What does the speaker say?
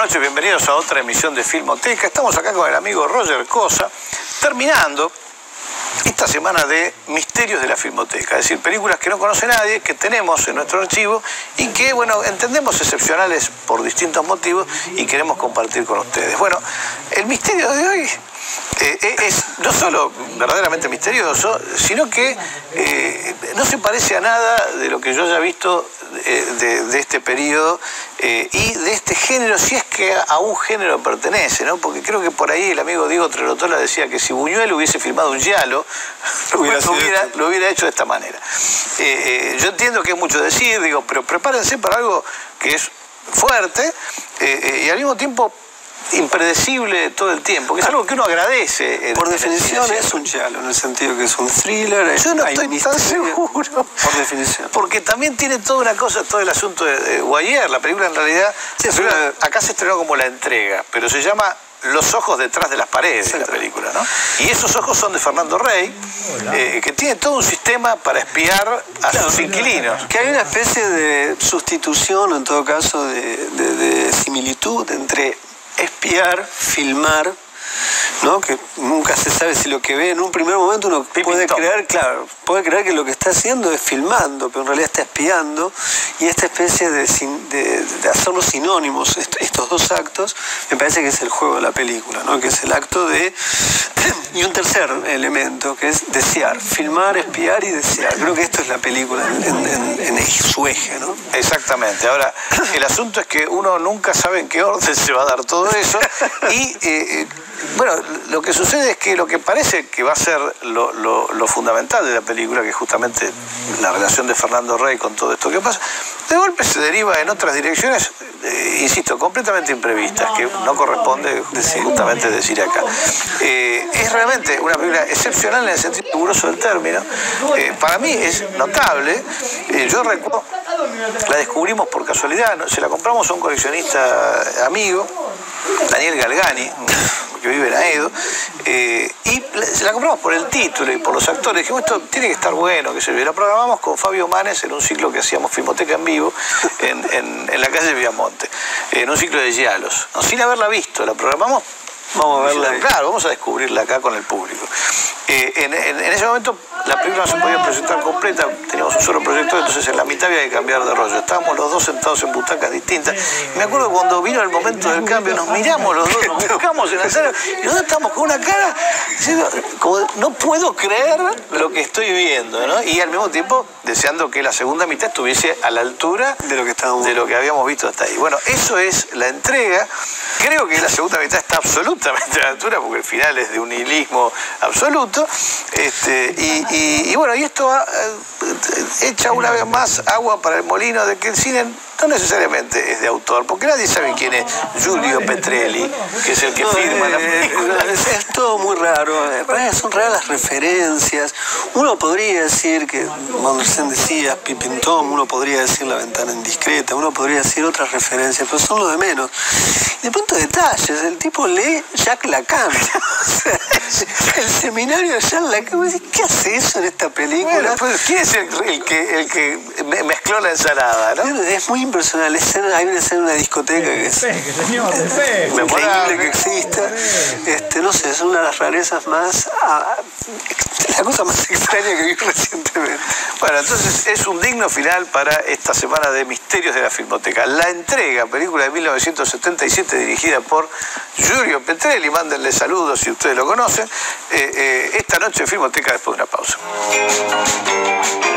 Buenas noches, bienvenidos a otra emisión de Filmoteca. Estamos acá con el amigo Roger Cosa, terminando esta semana de Misterios de la Filmoteca, es decir, películas que no conoce nadie, que tenemos en nuestro archivo y que, bueno, entendemos excepcionales por distintos motivos y queremos compartir con ustedes. Bueno, el misterio de hoy es no solo verdaderamente misterioso, sino que no se parece a nada de lo que yo haya visto de este periodo y de este género, si es que a un género pertenece, ¿no? Porque creo que por ahí el amigo Diego Trerotola decía que si Buñuel hubiese filmado un giallo, lo hubiera hecho de esta manera. Yo entiendo que es mucho decir, digo, pero prepárense para algo que es fuerte y al mismo tiempo impredecible todo el tiempo, que es algo que uno agradece. Por definición es un giallo, en el sentido que es un thriller. Yo no estoy tan seguro. Por definición. Porque también tiene toda una cosa, todo el asunto de Guayer. La película en realidad, sí, acá se estrenó como La Entrega, pero se llama Los ojos detrás de las paredes, la película, ¿no? Y esos ojos son de Fernando Rey, que tiene todo un sistema para espiar a sus inquilinos. Que hay una especie de sustitución, o en todo caso de similitud entre espiar, filmar, ¿no? Que nunca se sabe si lo que ve en un primer momento uno puede creer que lo que está haciendo es filmando, pero en realidad está espiando, y esta especie de hacerlos sinónimos, estos dos actos, me parece que es el juego de la película, ¿no? Que es el acto de... y un tercer elemento, que es desear, filmar, espiar y desear. Creo que esto es la película en su eje, ¿no? Exactamente. Ahora, el asunto es que uno nunca sabe en qué orden se va a dar todo eso, y bueno, lo que sucede es que lo que parece que va a ser lo fundamental de la película, que es justamente la relación de Fernando Rey con todo esto que pasa, de golpe se deriva en otras direcciones, insisto, completamente imprevistas, que no corresponde justamente decir acá. Es realmente una película excepcional en el sentido riguroso del término. Para mí es notable. Yo recuerdo, la descubrimos por casualidad, se la compramos a un coleccionista amigo, Daniel Galgani, que vive en Aedo, y se la compramos por el título y por los actores. Dijimos, esto tiene que estar bueno, que se ve. La programamos con Fabio Manes en un ciclo que hacíamos Filmoteca en vivo en la calle Viamonte, en un ciclo de giallos. No, sin haberla visto, la programamos. Vamos a verla. Claro, vamos a descubrirla acá con el público. En ese momento la película no se podía presentar completa, teníamos un solo proyector, entonces en la mitad había que cambiar de rollo. Estábamos los dos sentados en butacas distintas. Y me acuerdo cuando vino el momento del cambio, nos miramos los dos, nos buscamos en la sala y nosotros estábamos con una cara diciendo, como, no puedo creer lo que estoy viendo, ¿no? Y al mismo tiempo deseando que la segunda mitad estuviese a la altura de lo que habíamos visto hasta ahí. Bueno, eso es La Entrega. Creo que la segunda mitad está absolutamente a la altura porque el final es de un nihilismo absoluto. Y bueno, y esto echa una vez más agua para el molino de que el cine no necesariamente es de autor, porque nadie sabe quién es Giulio Petrelli, que es el que firma la película. Es todo muy raro, son raras las referencias. Uno podría decir que, cuando recién decías Peeping Tom, uno podría decir La Ventana Indiscreta, uno podría decir otras referencias, pero son lo de menos. Y de pronto detalles, el tipo lee Jacques Lacan, el seminario de Jacques Lacan. ¿Qué hace eso en esta película? Bueno, pues, ¿quién es el que mezcló la ensalada, no? Es muy impersonal. Hay una escena en una discoteca que es increíble que exista. No sé, es una de las rarezas más... la cosa más extraña que vi recientemente. Bueno, entonces es un digno final para esta semana de Misterios de la Filmoteca. La Entrega, película de 1977 dirigida por Giulio Petrelli. Mándenle saludos si ustedes lo conocen. Esta noche en Filmoteca después de una pausa.